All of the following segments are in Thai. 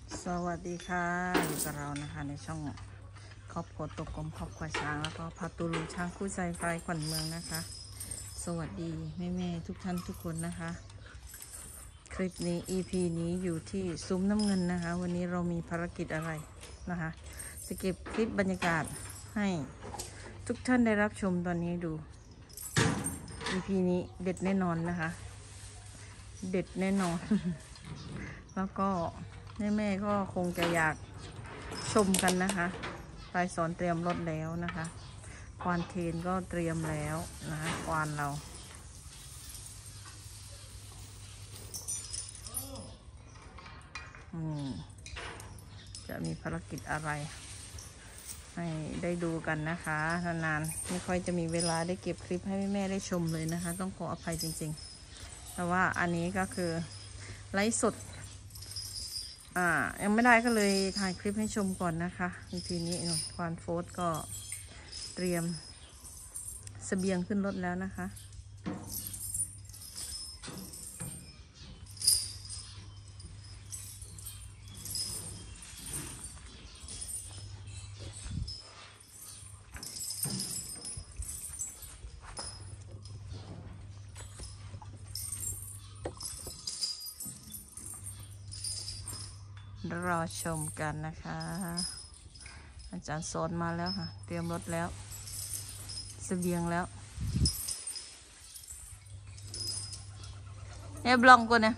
สวัสดีค่ะอยู่กับเรานะคะในช่องครอบครัวตกกลมครอบครัวช้างแล้วก็พาตูลูช้างคู่ใจไฟขวัญเมืองนะคะสวัสดีแม่ๆทุกท่านทุกคนนะคะคลิปนี้ EP นี้อยู่ที่ซุ้มน้ำเงินนะคะวันนี้เรามีภารกิจอะไรนะคะจะเก็บคลิปบรรยากาศให้ทุกท่านได้รับชมตอนนี้ดู EP นี้เด็ดแน่นอนนะคะเด็ดแน่นอน แล้วก็แม่ๆก็คงจะอยากชมกันนะคะปลายสอนเตรียมรถแล้วนะคะควานเทนก็เตรียมแล้วนะคะควานเราจะมีภารกิจอะไรให้ได้ดูกันนะคะนานๆไม่ค่อยจะมีเวลาได้เก็บคลิปให้แม่ๆได้ชมเลยนะคะต้องขออภัยจริงๆแต่ว่าอันนี้ก็คือไลฟ์สดยังไม่ได้ก็เลยถ่ายคลิปให้ชมก่อนนะคะทีนี้ควานโฟร์ก็เตรียมเสบียงขึ้นรถแล้วนะคะรอชมกันนะคะอาจารย์สอนมาแล้วค่ะเตรียมรถแล้วเสบียงแล้วเนี่ยบลองกูเนี่ย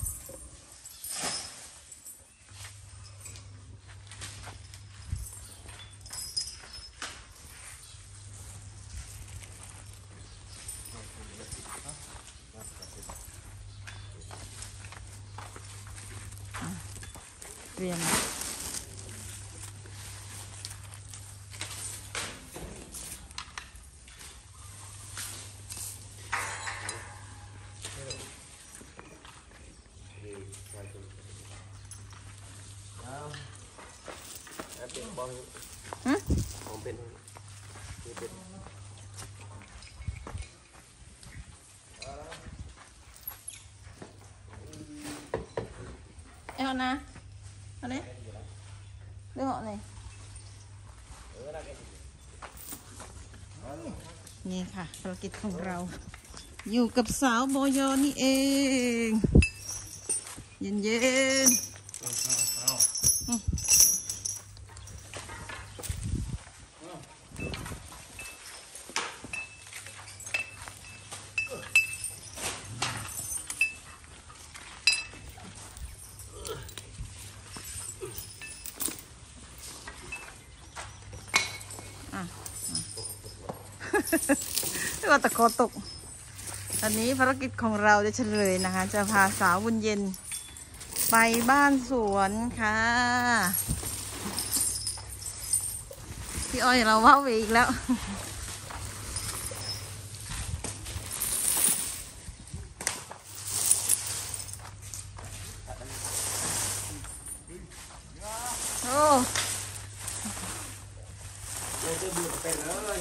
เตรียมเอานะเอาเนี่ยเรื่องอะไรนี่ค่ะภารกิจของเราอยู่กับสาวโบโยนี่เองเย็นไม่ว่าตะโกตกอันนี้ภารกิจของเราจะเฉลยนะคะจะพาสาวบุญเย็นไปบ้านสวนค่ะพี่อ้อยเราว้าวอีกแล้วโอ้จะดูเป็นเลย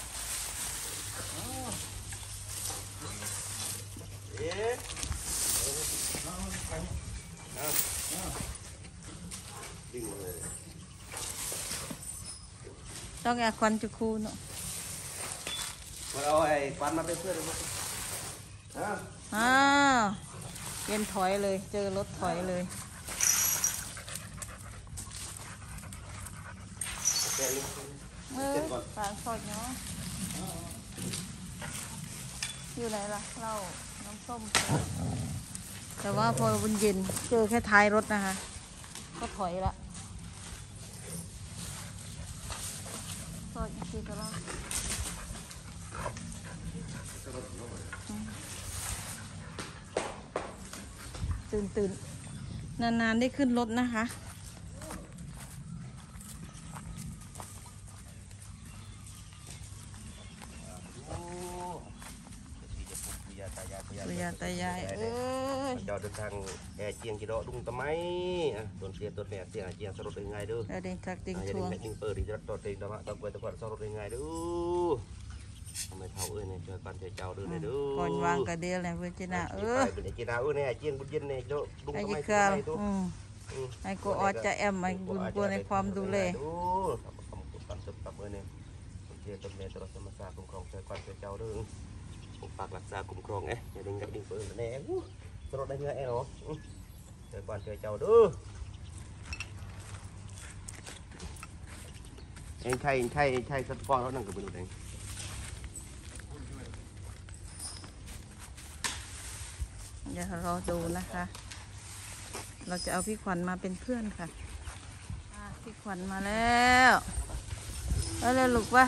ต้องแอบควันจุคูเนาะมาเอาไอ้ควันมาเป็นเพื่อนเลยมั้งเย็นถอยเลยเจอรถถอยเลยฝานสดเนาะอยู่ไหนล่ะเหล้าน้ำส้มแต่ว่าพอบุญเย็นเจอแค่ท้ายรถนะคะก็ถอยละสดอีกทีก็แล้วตื่นนานๆได้ขึ้นรถนะคะปุยาตายายจอดเดินทางแอร์เจียงจีโร่ดุงทำไมต้นเสียต้นแม่เสียเจียงสรุปเป็นไงดูเดินจากติงทวงดิ้งเปิดดิ้งจอดติงธรรมะต้องไปตะวันสรุปเป็นไงดูทำไมเท่าเนี่ยช่วยกันเจ้าดูเนี่ยดูก่อนวางกระเดียเลยเพื่อนจีน่าเป็นจีน่าเนี่ยเจียงบุญเย็นเนี่ยดุงทำไมดูให้กูออดจะแอมให้บุญกูในความดูแลปันตึบตับเอ้ยเนี่ยเจ้าต้นเมตรสมศาคุ้มครองใจก่อนเจ้าเด้อปกปักรักษาคุ้มครองเอ๊ะอย่าดึงกับดึงปืนแน่ตลอดได้เงยเนาะใจก่อนเจ้าเด้อเองใช่สปอร์ตเขานั่งกับมือเองเดี๋ยวเราดูนะคะ เราจะเอาพี่ขวัญมาเป็นเพื่อนค่ะพี่ขวัญมาแล้วแล้วลูกว่า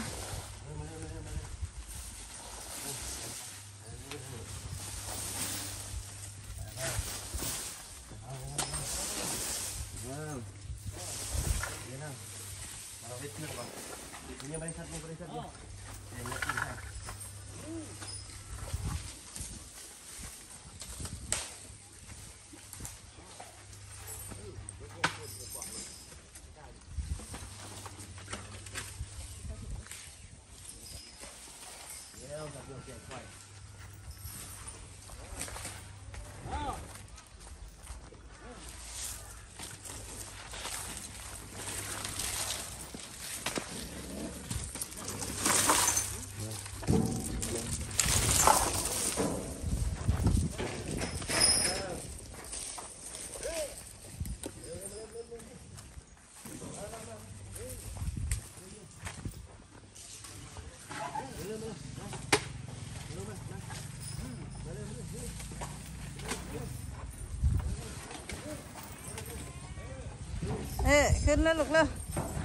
ขึ้นแล้วลูกเลย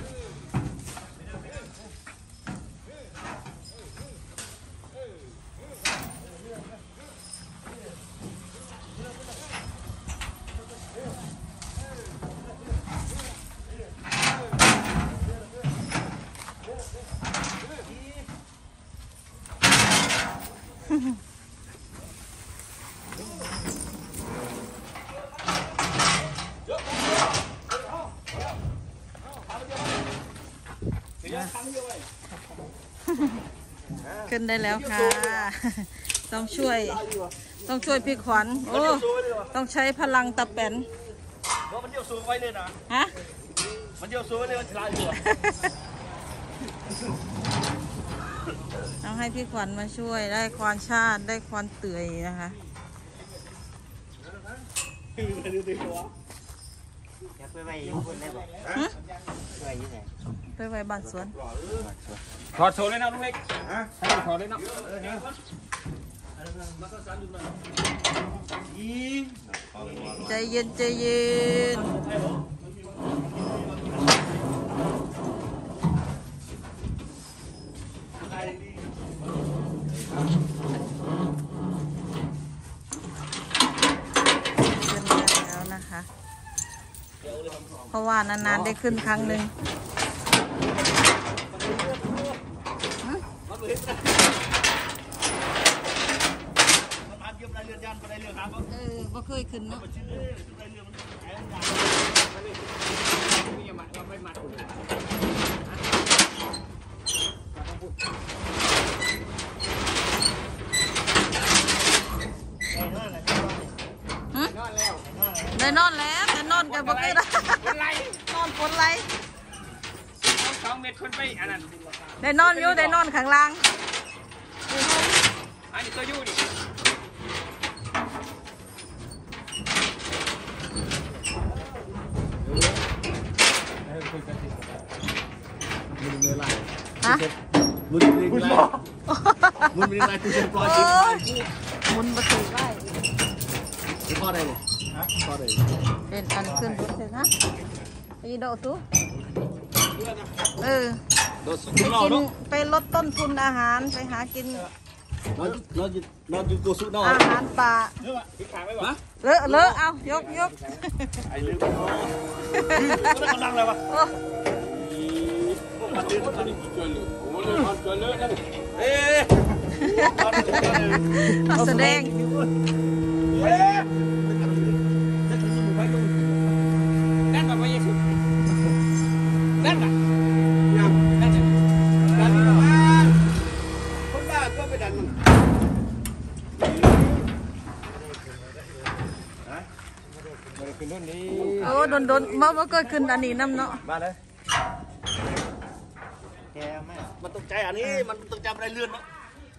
ขึ้นได้แล้วค่ะต้องช่วยพี่ขวัญโอ้ต้องใช้พลังตะแป่นมันเดียวซูไว้เลยนะฮะมันเดียวซูไว้เลยมันฉลาดอยู่ต้องให้พี่ขวัญมาช่วยได้ควานชาติได้ควานเตื่อยนะคะไปไว้คนได้บ่ไปไว้ยังไงไปไว้บ้านสวนถอดโซ่เลยนะลุงเล็กถอดเลยนะใจเย็นใจเย็นเพราะว่านานๆได้ขึ้นครั้งหนึ่งบ่เคยขึ้นเนาะได้นอนแล้วแต่นอนกันบ่เคยได้นอนฝนไหล 2 เมตรคนไปอันนั้นได้นอนอยู่ได้นอนข้างล่างอันนี้ตัวอยู่ดิฮะมุนเรียงไรมุนเรียงไรตัวเชนปลอยมุนประตูไล่ข้อใดเนี่ยข้อใดเป็นอันขึ้นรถเลยนะไอ้ดอกตู้ไปลดต้นทุนอาหารไปหากินนอนอยู่ตัวสุดนอนอาหารป่าเลอะเอายกไอ้เรื่องกำลังเลยวะแสดงนั่นแบบว่ายังสุดนั่นอ่ะคนบ้าก็ไปดันมันโอ้โดนมาเกิดขึ้นอันนี้น้ำเนาะมาเลยแกแม่มันตกใจอันนี้มันตกใจอะไรเลื่อนเนาะ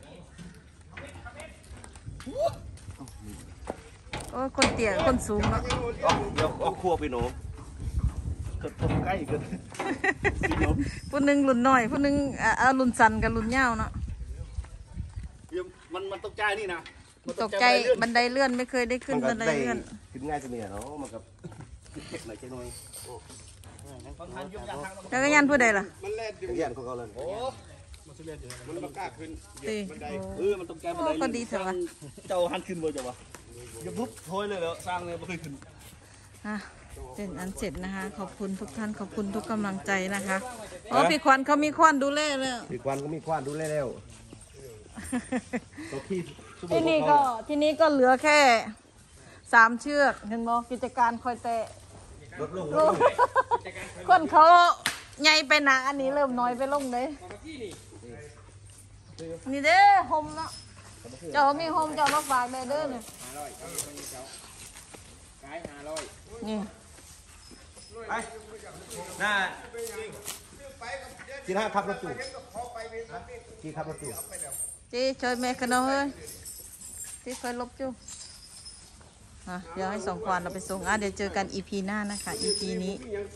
โอ้คนเตี้ยคนสูงเนาะเดี๋ยวเอาครัวไปหนูเกิดผมใกล้เกิดผู้หนึงรุ่นน้อยผู้หนึงรุ่นสั้นกับรุ่นยาวเนาะมันตกใจนี่นะตกใจบันไดเลื่อนไม่เคยได้ขึ้นบันไดเลื่อนขึ้นง่ายจะเนี่ยเนาะมันกับเก็บหน่อยเจ๊น้อยจักรยานผู้ใดล่ะมันแล่นอยู่เรียนของเขาเลยโอ้มันเล่นอยู่มันไม่กล้าขึ้นตีมันตกใจโอ้ก็ดีเถอะวะเจ้าหันขึ้นบ่จ้ะวะอย่าปุ๊บโถยเลยแล้วสร้างเลยไม่เคยขึ้นอ่ะเป็นอันเสร็จนะคะ ขอบคุณทุกท่านขอบคุณทุกกำลังใจนะคะโอ้พี่ควันเขามีควันดูแลแล้วมีควันก็มีควันดูแลแล้วตัวขี้ที่นี่ก็เหลือแค่3 เชือกเห็นบ่กิจการคอยเตะลดลงลูกคนเขาใหญ่ไปหนาอันนี้เริ่มน้อยไปลงเลยนี่เด้อโฮมเนาะเจ้ามีโฮมเจ้ามาฝากได้เด้อเนี่ยนี่ไปน่ากินห้าขับรถจู่กี่ขับรถจู่จีช่วยแม่กันหน่อยที่คอยลบจุเดี๋ยวให้2 ควานเราไปส่งเดี๋ยวเจอกัน EP หน้านะคะ EP นี้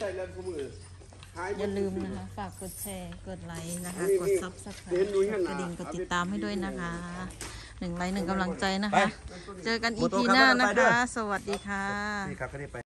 อย่าลืมนะคะ ฝากกดแชร์ กดไลค์นะคะ กด Subscribe กดกระดิ่ง กดติดตามให้ด้วยนะคะ1 ไลค์ 1 กำลังใจนะคะ เจอกัน EP หน้านะคะ สวัสดีค่ะนี่ครับก็ได้ไป